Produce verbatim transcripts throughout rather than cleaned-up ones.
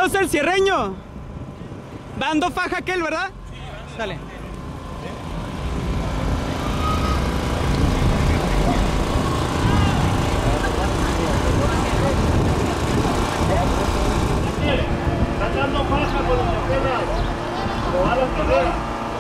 Vamos al cierreño. Dando faja aquel, ¿verdad? Sí. Sale. Están dando faja con los carreras. Lo van a las carreras.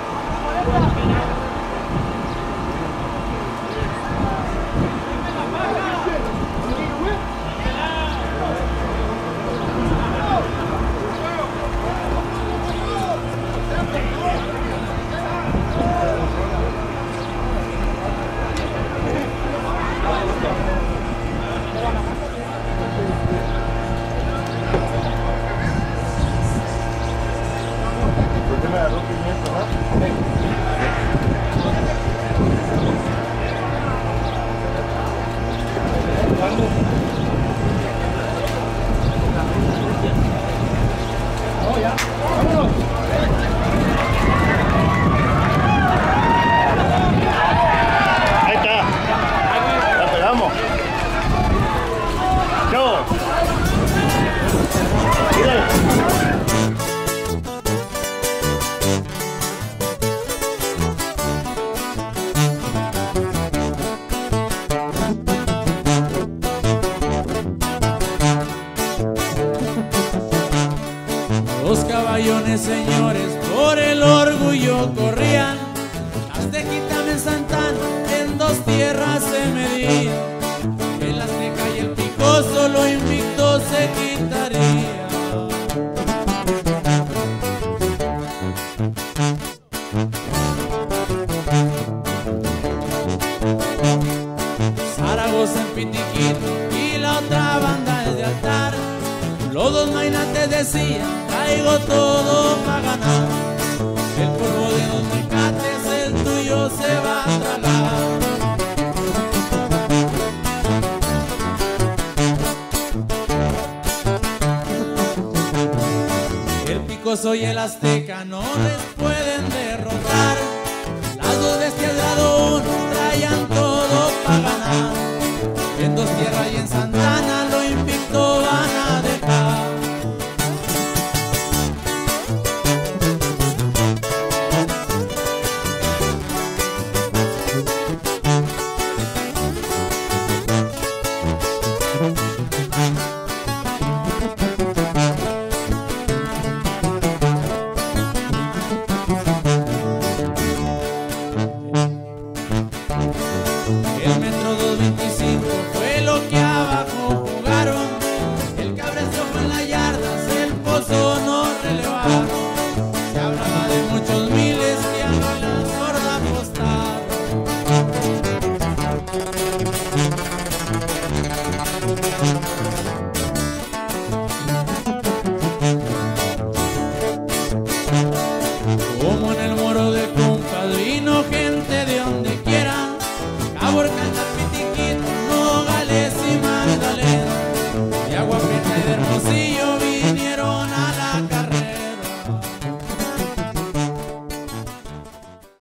Los caballones, señores, por el orgullo corrían. Aztequita en Santana, en dos tierras se medían. El Azteca y el Picoso lo invicto se quitaría. Zaragoza en Pitiquito y la otra banda es de altar. Los dos mainates decían, traigo todo para ganar. El polvo de los mecates, el tuyo se va a tragar. El Picoso y el Azteca no les pueden derrotar. Las dos bestias grado uno traían todo para ganar. En dos tierras y en Santana lo invicto van a dejar. El metro doscientos veinticinco fue lo que abajo jugaron. El cabrezo fue en las yardas, el pozo no relevaron.